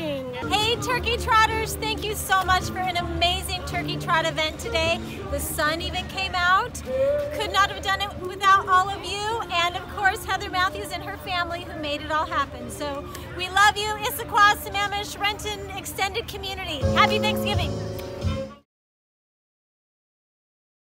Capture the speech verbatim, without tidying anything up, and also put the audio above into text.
amazing. Hey Turkey Trotters, thank you so much for an amazing Turkey Trot event today. The sun even came out. Could not have done it without all of you, and of course Heather Matthews and her family who made it all happen. So we love you, Issaquah, Sammamish, Renton extended community. Happy Thanksgiving.